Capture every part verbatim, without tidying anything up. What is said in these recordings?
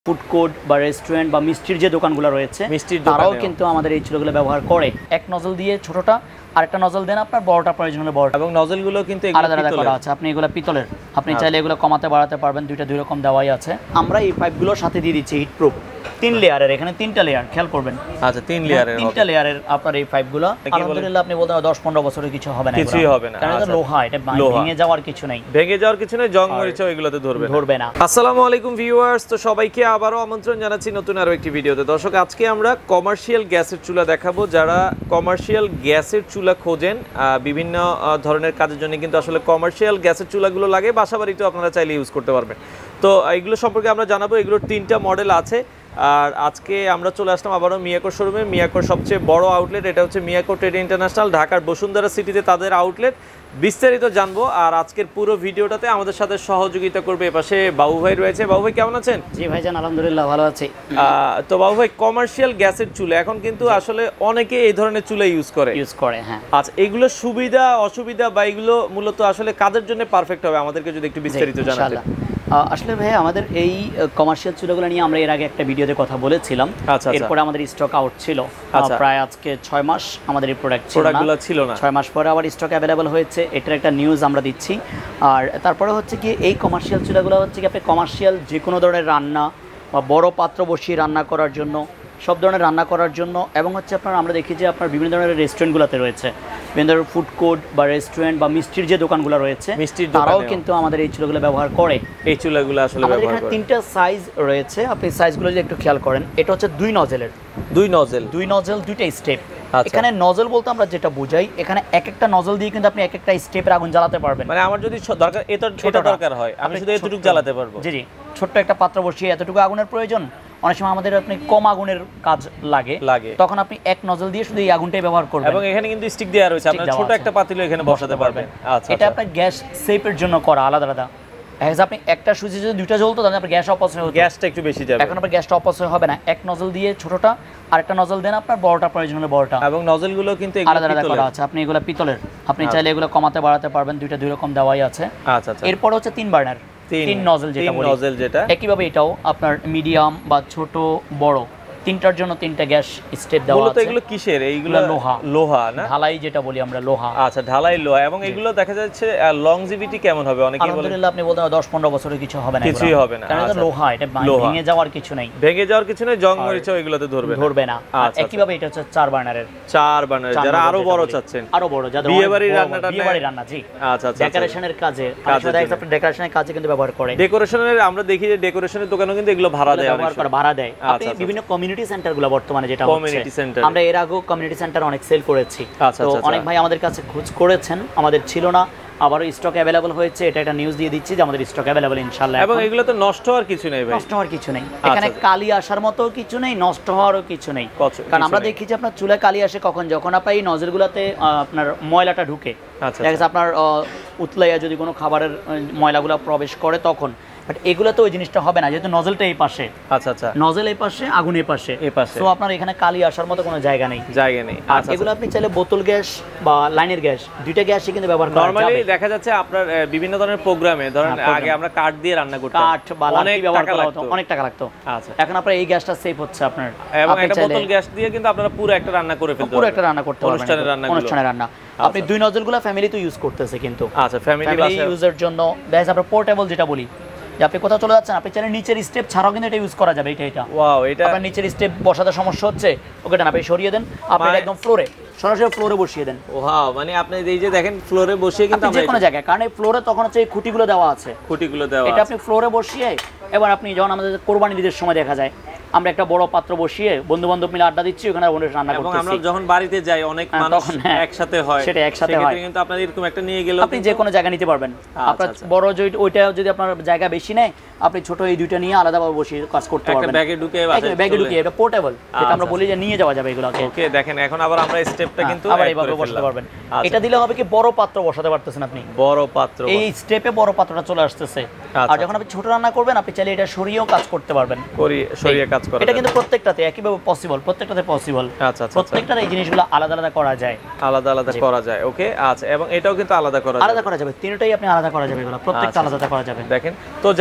Food court বা restaurant বা মিষ্টির যে দোকানগুলো রয়েছে তারাও কিন্তু আমাদের এই চুলাগুলো ব্যবহার করে। এক নজল দিয়ে ছোটটা আরেকটা নজল দেন আপনার, বড়টা প্রয়োজন হলে বড়, এবং নজলগুলো কিন্তু আলাদা আলাদা করা আছে। আপনি এগুলো পিতলের, আপনি চাইলে এগুলো কমাতে বাড়াতে পারবেন, দুইটা দুই রকম দেওয়াই আছে। আমরা এই পাইপগুলোর সাথে দিয়ে দিচ্ছি হিট প্রুফ, তিন লেয়ারের, এখানে তিনটা লেয়ার, খেয়াল করবেন। আচ্ছা, তিন লেয়ারের, তিনটা লেয়ারের আপনার এই পাইপগুলো আলহামদুলিল্লাহ আপনি বলতে দশ পনেরো বছরের কিছু হবে না, কিছুই হবে না, কারণ এটা লোহা, এটা ভেঙে যাওয়ার কিছু নাই, ভেঙে যাওয়ার কিছু নেই, জং মরিচা এগুলোতে ধরবে ধরবে না। আসসালামু আলাইকুম ভিউয়ার্স, তো সবাইকে আবারও আমন্ত্রণ জানাচ্ছি নতুন আরো একটি ভিডিওতে। দর্শক, আজকে আমরা কমার্শিয়াল গ্যাসের চুলা দেখাবো। যারা কমার্শিয়াল গ্যাসের চুলা খোঁজেন, বিভিন্ন ধরনের কাজের জন্য কিন্তু আসলে কমার্শিয়াল গ্যাসের চুলাগুলো লাগে, বাসাবাড়িতেও আপনারা চাইলে ইউজ করতে পারবেন। তো এগুলো সম্পর্কে আমরা জানাবো। এগুলোর তিনটা মডেল আছে। আর আজকে আমরা চলে আসলাম আবারও মিয়াকো শোরুমে। মিয়াকোর সবচেয়ে বড় আউটলেট এটা হচ্ছে মিয়াকো ট্রেড ইন্টারন্যাশনাল, ঢাকার বসুন্ধরা সিটিতে তাদের আউটলেট। বিস্তারিত জানবো। আর আজকের পুরো ভিডিওটাতে আমাদের সাথে সহযোগিতা করবে এপাশে বাবু ভাই রয়েছে। বাবু ভাই কেমন আছেন? জি ভাইজান, আলহামদুলিল্লাহ ভালো আছি। তো বাবু ভাই, কমার্শিয়াল গ্যাসের চুলা এখন কিন্তু আসলে অনেকে এই ধরনের চুলা ইউজ করে ইউজ করে হ্যাঁ। আচ্ছা, এগুলো সুবিধা অসুবিধা বা এগুলো মূলত আসলে কাদের জন্য পারফেক্ট হবে, আমাদেরকে যদি একটু বিস্তারিত জানাতেন। আসলে ভাই, আমাদের এই কমার্শিয়াল চুলাগুলো নিয়ে আমরা এর আগে একটা ভিডিওতে কথা বলেছিলাম। এরপরে আমাদের স্টক আউট ছিল প্রায় আজকে ছয় মাস, আমাদের এই প্রোডাক্ট ছিল না। ছয় মাস পরে আবার স্টক অ্যাভেলেবল হয়েছে, এটার একটা নিউজ আমরা দিচ্ছি। আর তারপরে হচ্ছে কি, এই কমার্শিয়াল চুলাগুলো হচ্ছে কি আপনি কমার্শিয়াল যে কোনো ধরনের রান্না বা বড় পাত্র বসিয়ে রান্না করার জন্য, সব ধরনের রান্না করার জন্য, এবং হচ্ছে আপনার আমরা দেখি যে আপনার বিভিন্ন ধরনের রেস্টুরেন্টগুলোতে রয়েছে, বিভিন্ন ধরনের ফুড কোর্ট বা রেস্টুরেন্ট বা মিষ্টির যে দোকানগুলো রয়েছে তারাও কিন্তু আমাদের এই চুলাগুলো ব্যবহার করে। এই চুলাগুলো আসলে আমাদের এখানে তিনটা সাইজ রয়েছে, আপনি সাইজগুলো যদি একটু খেয়াল করেন, এটা হচ্ছে দুই নজেলের, দুই নজেল দুই নজেল দুইটা স্টেপ। এখানে নজল বলতে আমরা যেটা বুঝাই, এখানে এক একটা নজল দিয়ে কিন্তু আপনি এক একটা স্টেপের আগুন জ্বালাতে পারবেন। মানে আমার যদি দরকার এটা ছোট দরকার হয়, আমি শুধু এতটুকু জ্বালাতে পারবো। জি জি, ছোট্ট একটা পাত্র বসিয়ে এতটুকু আগুনের প্রয়োজন। অনেক সময় আমাদের আপনি কম আগুনের কাজ লাগে লাগে তখন আপনি এক নজল দিয়ে শুধু এই আগুনটাই ব্যবহার করবেন, এবং এখানে কিন্তু স্টিক দেওয়া রয়েছে, আপনারা ছোট একটা পাতিলও এখানে বসাতে পারবেন। আচ্ছা, এটা আপনার গ্যাস সেফের জন্য করা আলাদা আলাদা। আপনি একটা সুইচে যদি দুইটা জ্বলতো তাহলে আপনার গ্যাস অপচয় হতো, গ্যাসটা একটু বেশি যাবে। এখন আপনার গ্যাসটা অপচয় হবে না, এক নজল দিয়ে ছোটটা আরেকটা নজল দেন আপনার, বড়টা প্রয়োজন হলে বড়টা, এবং নজলগুলো কিন্তু আলাদা আলাদা করা আছে। আপনি এগুলো পিতলের, আপনি চাইলে এগুলো কমাতে বাড়াতে পারবেন, দুইটা দুই রকম দেওয়াই আছে। আচ্ছা আচ্ছা। এরপর হচ্ছে তিন বার্নার, তিন নজল যেটা বলি, নজল যেটা একইভাবে এটাও আপনার মিডিয়াম বা ছোট বড় তিনটার জন্য তিনটা গ্যাস স্টেপ দেওয়া আছে। মূলত এগুলো কিসের? এইগুলো লোহা, লোহা না, ঢালাই যেটা বলি আমরা, লোহা। আচ্ছা, ঢালাই লোহা। এবং এগুলো দেখা যাচ্ছে লংজিভিটি কেমন হবে? অনেকে বলে আলহামদুলিল্লাহ আপনি বলতে দশ পনেরো বছরের কিছু হবে না, কিছুই হবে না, কারণ এটা লোহা, এটা ভেঙে যাওয়ার কিছু নাই, ভেঙে যাওয়ার কিছু নেই, জং মরিচা এগুলোতে ধরবে ধরবে না। একইভাবে এটা হচ্ছে চার বার্নারের, চার বার্নার, যারা আরো বড় চাচ্ছেন, আরো বড়, যাদের বিয়ে বাড়ির রান্নাটা, বিয়ে বাড়ির রান্না, জি আচ্ছা আচ্ছা, ডেকোরেশনের কাজে, কাজে আপনি ডেকোরেশনের কাজে কিন্তু ব্যবহার করে। ডেকোরেশনের আমরা দেখি যে ডেকোরেশনের দোকানেও কিন্তু এগুলো ভাড়া দেয়, ব্যবহার করে, ভাড়া দেয়। আপনি বিভিন্ন কমিউনিটি সেন্টারগুলো মানে যেটা কমিউনিটি সেন্টার, আমরা এর আগেও কমিউনিটি সেন্টার অনেক সেল করেছি। তো অনেক ভাই আমাদের কাছে খোঁজ করেছেন, আমাদের ছিল না, আবারও স্টক অ্যাভেলেবল হয়েছে, এটা একটা নিউজ দিয়ে দিচ্ছি যে আমাদের স্টক অ্যাভেলেবল ইনশাআল্লাহ। এবং এগুলো তো নষ্ট হওয়ার কিছু নেই ভাই, নষ্ট হওয়ার কিছু নেই, এখানে কালি আসার মতো কিছু নেই, নষ্ট হওয়ারও কিছু নেই। কারণ আমরা দেখি যে আপনার চুলায় কালি আসে কখন, যখন আপনার এই নজলগুলোতে আপনার ময়লাটা ঢুকে, দেখা যাচ্ছে আপনার উতলাইয়া যদি কোনো খাবারের ময়লাগুলো প্রবেশ করে তখন। বাট এগুলো তো ওই জিনিসটা হবে না, যেহেতু নজলটা এই পাশে। আচ্ছা আচ্ছা, নজল এই পাশে, আগুন এই পাশে, এই পাশে, তো আপনার এখানে কালি আসার মতো কোনো জায়গা নেই, জায়গা নেই। আর এগুলো আপনি চাইলে বোতল গ্যাস বা লাইনের গ্যাস, দুইটা গ্যাসই কিন্তু ব্যবহার করা যাবে। নরমালি দেখা যাচ্ছে আপনার বিভিন্ন ধরনের প্রোগ্রামে, ধরেন আগে আমরা কাঠ দিয়ে রান্না করতাম, কাঠ বা লাঠি ব্যবহার করা হতো, অনেক টাকা লাগতো। আচ্ছা, এখন আপনার এই গ্যাসটা সেভ হচ্ছে আপনার, এবং একটা বোতল গ্যাস দিয়ে কিন্তু আপনারা পুরো একটা রান্না করে ফেলতে পারবেন, পুরো একটা রান্না করতে পারবেন, অনুষ্ঠানের রান্না, অনুষ্ঠানের রান্না। আপনি দুই নজলগুলো ফ্যামিলি তো ইউজ করতেছে কিন্তু। আচ্ছা, ফ্যামিলি ইউজের জন্য দেখা যাচ্ছে আপনার পোর্টেবল যেটা বলি, যে আপনি কোথাও চলে যাচ্ছেন, আপনি চাইলে নিচের স্টেপ ছাড়াও কিন্তু এটা ইউজ করা যাবে। এটা এটা ওয়াও, এটা আপনার নিচের স্টেপ বসাতে সমস্যা হচ্ছে, ওকে না, আপনি সরিয়ে দেন, আপনি একদম ফ্লোরে, সরাসরি ফ্লোরে বসিয়ে দেন। ওয়াও, মানে আপনি এই যে দেখেন ফ্লোরে বসিয়ে কিন্তু আমরা যে কোনো জায়গায়, কারণ এই ফ্লোরে তখন হচ্ছে এই খুঁটিগুলো দেওয়া আছে, খুঁটিগুলো দেওয়া আছে, এটা আপনি ফ্লোরে বসিয়ে, এবার আপনি যখন আমাদের কোরবানি ঈদের সময় দেখা যায় আমরা একটা বড় পাত্র বসিয়ে বন্ধু বান্ধব মিলে আড্ডা দিচ্ছি, ওখানে রান্না করতেছি, এবং আমরা যখন বাড়িতে যাই অনেক মানুষ একসাথে হয়, সেটা একসাথে হয়, কিন্তু আপনার এরকম একটা নিয়ে গেলে আপনি যে কোনো জায়গা নিতে পারবেন। আপনার বড় যে ওইটা যদি আপনার জায়গা বেশি নেয়, আপনি ছোট এই দুইটা নিয়ে আলাদাভাবে বসে কাজ করতে পারবেন, একটা ব্যাগে ঢুকে, ব্যাগে ঢুকে, এটা পোর্টেবল, যেটা আমরা বলি যে নিয়ে যাওয়া যাবে এগুলোকে। ওকে, দেখেন এখন আবার আমরা স্টেপটা কিন্তু আবার এইভাবে বসাতে পারবেন। এটা দিলে হবে কি, বড় পাত্র বসাতে পারতেছেন আপনি, বড় পাত্র, এই স্টেপে বড় পাত্রটা চলে আসতেছে। আর যখন আপনি ছোট রান্না করবেন, আপনি চাইলে এটা সরিয়েও কাজ করতে পারবেন, সরিয়ে কাজ করা, এটা কিন্তু প্রত্যেকটাতে একইভাবে পসিবল, প্রত্যেকটাতে পসিবল। আচ্ছা আচ্ছা, প্রত্যেকটার এই জিনিসগুলো আলাদা আলাদা করা যায়, আলাদা আলাদা করা যায়। ওকে, আচ্ছা, এবং এটাও কিন্তু আলাদা করা, আলাদা করা যাবে, তিনটাই আপনি আলাদা করা যাবে, এগুলো প্রত্যেকটা আলাদা করা যাবে। দেখেন, তো যারা আসলে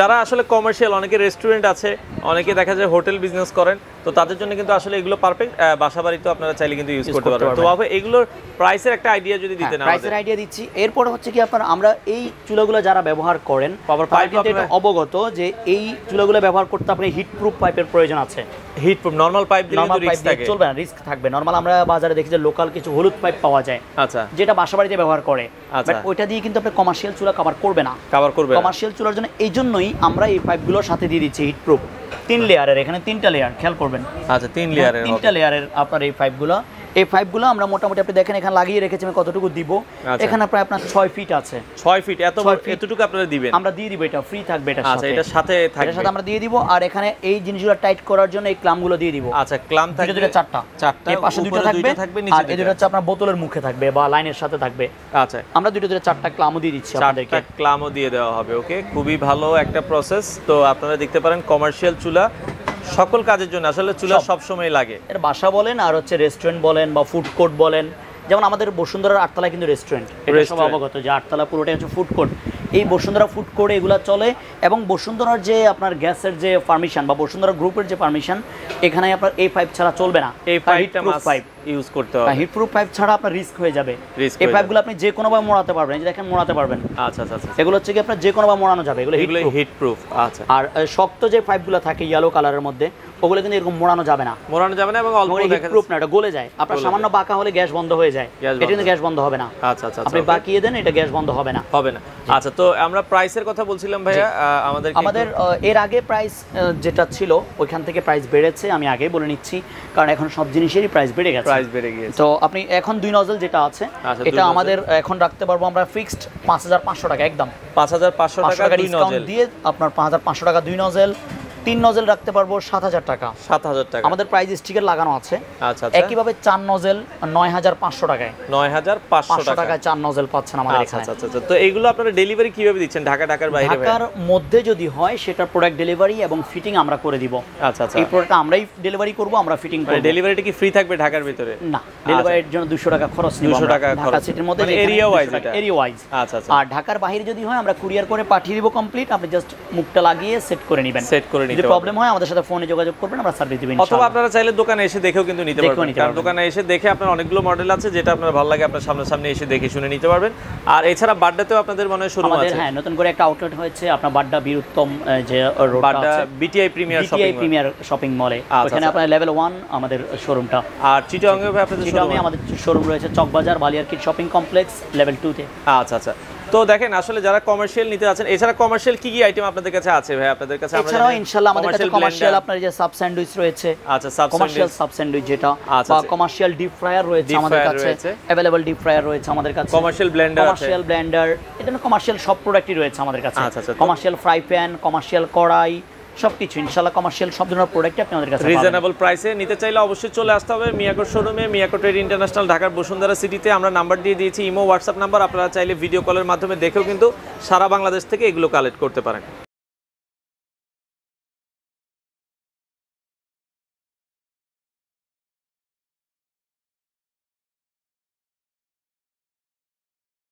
কমার্শিয়াল, অনেকে রেস্টুরেন্ট আছে, অনেকে দেখা যায় হোটেল বিজনেস করেন, তো তাদের জন্য কিন্তু আসলে এগুলো পারফেক্ট। বাসাবাড়িতে আপনারা চাইলে কিন্তু ইউজ করতে পারবেন। তো বাবা এগুলোর প্রাইসের একটা আইডিয়া যদি দিতেন আমাদের। প্রাইসের আইডিয়া দিচ্ছি। এরপর হচ্ছে কি আপনারা আমরা এই চুলাগুলো যারা ব্যবহার করেন পাওয়ার পাইপ এটা অবগত যে এই চুলাগুলো ব্যবহার করতে আপনার হিট প্রুফ পাইপের প্রয়োজন আছে। হিট প্রুফ নরমাল পাইপ দিলে কিন্তু রিস্ক থাকে, চলবে না, রিস্ক থাকবে। নরমাল আমরা বাজারে দেখি যে লোকাল কিছু হলুদ পাইপ পাওয়া যায়, আচ্ছা, যেটা বাসাবাড়িতে ব্যবহার করে, আচ্ছা, বাট ওইটা দিয়ে কিন্তু আপনি কমার্শিয়াল চুলা কভার করবে না, কভার করবে না। কমার্শিয়াল চুলার জন্য এই জন্যই আমরা এই পাইপগুলোর সাথে দিয়ে দিচ্ছি হিট প্রুফ। তিন লেয়ারের, এখানে তিনটা লেয়ার, খেয়াল করবেন। আচ্ছা, তিন লেয়ারের, তিনটা লেয়ারের আপনার এই পাইপগুলো। এই পাইপগুলো আমরা মোটামুটি আপনি দেখেন এখানে লাগিয়ে রেখেছি আমি কতটুকু দিব। এখানে প্রায় আপনার ছয় ফিট আছে। ছয় ফিট এত এতটুকু আপনারা দিবেন? আমরা দিয়ে দিব, এটা ফ্রি থাকবে এটার সাথে। আচ্ছা, এটার সাথে থাকবে, এটার সাথে আমরা দিয়ে দিব। আর এখানে এই জিনিসগুলো টাইট করার জন্য এই ক্লামগুলো দিয়ে দিব। আচ্ছা, ক্লাম থাকবে দুটো চারটা, চারটা, এই পাশে দুটো থাকবে, আর এই দুটো হচ্ছে আপনার বোতলের মুখে থাকবে বা লাইনের সাথে থাকবে। আচ্ছা, আমরা দুটো দুটো চারটা ক্লামও দিয়ে দিচ্ছি আপনাদেরকে। চারটা ক্লামও দিয়ে দেওয়া হবে। ওকে, খুবই ভালো একটা প্রসেস। তো আপনারা দেখতে পারেন কমার্শিয়াল চুলা সকল কাজের জন্য আসলে চুলা সব সময় লাগে। এর বাসা বলেন আর হচ্ছে রেস্টুরেন্ট বলেন বা ফুড কোর্ট বলেন, যেমন আমাদের বসুন্ধরার আটতলায় কিন্তু রেস্টুরেন্ট, এটা সব অবগত যে আটতলা পুরোটাই হচ্ছে ফুড কোর্ট। এই বসুন্ধরা ফুড কোর্টে এগুলো চলে এবং বসুন্ধরার যে আপনার গ্যাসের যে পারমিশন বা বসুন্ধরা গ্রুপের যে পারমিশন, এখানে আপনার এই পাইপ ছাড়া চলবে না। এই পাইপটা মাস্ট পাইপ ইউজ করতে হবে। হিট প্রুফ পাইপ ছাড়া আপনার রিস্ক হয়ে যাবে। এই পাইপগুলো আপনি যে কোনো ভাবে মোড়াতে পারবেন, এই যে দেখেন মোড়াতে পারবেন। আচ্ছা আচ্ছা আচ্ছা, এগুলো হচ্ছে কি আপনার যে কোনো ভাবে মোড়ানো যাবে, এগুলো হিট প্রুফ। আচ্ছা, আর শক্ত যে পাইপগুলো থাকে ইয়েলো কালারের মধ্যে, ওগুলো কিন্তু এরকম মোড়ানো যাবে না, মোড়ানো যাবে না এবং অল্প হিট প্রুফ না, এটা গলে যায়। আপনার সামান্য বাঁকা হলে গ্যাস বন্ধ হয়ে যায়, এটা কিন্তু গ্যাস বন্ধ হবে না। আচ্ছা আচ্ছা, আপনি বাঁকিয়ে দেন, এটা গ্যাস বন্ধ হবে না, হবে না। আচ্ছা, তো আমরা প্রাইসের কথা বলছিলাম ভাইয়া, আমাদের আমাদের এর আগে প্রাইস যেটা ছিল ওইখান থেকে প্রাইস বেড়েছে, আমি আগেই বলে নিচ্ছি, কারণ এখন সব জিনিসেরই প্রাইস বেড়ে গেছে, প্রাইস বেড়ে গিয়েছে। তো আপনি এখন দুই নজল যেটা আছে এটা আমাদের এখন রাখতে পারবো আমরা ফিক্সড পাঁচ হাজার পাঁচশো টাকা, একদম পাঁচ হাজার পাঁচশো টাকা দুই নজল দিয়ে আপনার পাঁচ হাজার পাঁচশো টাকা দুই নজল। তিন নজল রাখতে পারবো সাত হাজার টাকা, সাত হাজার টাকা আমাদের প্রাইস স্টিকার লাগানো আছে। আচ্ছা, একইভাবে চার নজল নয় হাজার পাঁচশো টাকায়, নয় হাজার পাঁচশো টাকায় চার নজল পাচ্ছেন আমাদের এখানে। আচ্ছা আচ্ছা, তো এইগুলো আপনারা ডেলিভারি কিভাবে দিচ্ছেন ঢাকা ঢাকার বাইরে? ঢাকার মধ্যে যদি হয় সেটা প্রোডাক্ট ডেলিভারি এবং ফিটিং আমরা করে দিব। আচ্ছা আচ্ছা, এই প্রোডাক্ট আমরাই ডেলিভারি করব, আমরা ফিটিং করব। ডেলিভারিটা কি ফ্রি থাকবে ঢাকার ভিতরে? না, ডেলিভারির জন্য দুশো টাকা খরচ নিব, দুশো টাকা ঢাকা সিটির মধ্যে, এরিয়া ওয়াইজ, এটা এরিয়া ওয়াইজ। আচ্ছা আচ্ছা, আর ঢাকার বাইরে যদি হয় আমরা কুরিয়ার করে পাঠিয়ে দিব কমপ্লিট, আপনি জাস্ট মুখটা লাগিয়ে সেট করে নেবেন, সেট করে নিতে। যদি প্রবলেম হয় আমাদের সাথে ফোনে যোগাযোগ করবেন, আমরা সার্ভিস দিব ইনশাআল্লাহ। অথবা আপনারা চাইলে দোকানে এসে দেখেও কিন্তু নিতে পারবেন, কারণ দোকানে এসে দেখে আপনার অনেকগুলো মডেল আছে, যেটা আপনার ভালো লাগে আপনার সামনাসামনি এসে দেখে শুনে নিতে পারবেন। আর এছাড়া বাড্ডাতেও আপনাদের মনে হয় শোরুম আছে? হ্যাঁ, নতুন করে একটা আউটলেট হয়েছে আপনার বাড্ডা বীর উত্তম যে রোডটা Badda BTI premier shopping mall, premier shopping মলে, ওখানে আপনার লেভেল ওয়ান আমাদের শোরুমটা। আর চিটাগং এ আপনাদের চিটাগং এ আমাদের শোরুম রয়েছে চকবাজার বালিয়ারকিট শপিং কমপ্লেক্স লেভেল টু তে। আচ্ছা আচ্ছা, তো দেখেন আসলে যারা কমার্শিয়াল নিতে আছেন, এছাড়া কমার্শিয়াল কি কি আইটেম আপনাদের কাছে আছে ভাই? আপনাদের কাছে আমরা এছাড়াও ইনশাআল্লাহ আমাদের কাছে কমার্শিয়াল আপনার যে সাব স্যান্ডউইচ রয়েছে। আচ্ছা, সাব কমার্শিয়াল সাব স্যান্ডউইচ যেটা, বা কমার্শিয়াল ডিপ ফ্রায়ার রয়েছে আমাদের কাছে, अवेलेबल ডিপ ফ্রায়ার রয়েছে আমাদের কাছে, কমার্শিয়াল ব্লেন্ডার আছে, কমার্শিয়াল ব্লেন্ডার, এটা না কমার্শিয়াল সব প্রোডাক্টই রয়েছে আমাদের কাছে। কমার্শিয়াল ফ্রাই প্যান, কমার্শিয়াল কড়াই, সবকিছু ইনশাআল্লাহ কমার্শিয়াল সব ধরনের প্রোডাক্টই আপনি আমাদের কাছে পাবেন। রিজনেবল প্রাইসে নিতে চাইলে অবশ্যই চলে আসতে হবে মিয়াকোর শোরুমে, মিয়াকো ট্রেড ইন্টারন্যাশনাল, ঢাকার বসুন্ধরা সিটিতে। আমরা নাম্বার দিয়ে দিয়েছি, ইমো হোয়াটসঅ্যাপ নাম্বার, আপনারা চাইলে ভিডিও কলের মাধ্যমে দেখেও কিন্তু সারা বাংলাদেশ থেকে এগুলো কালেক্ট করতে পারেন।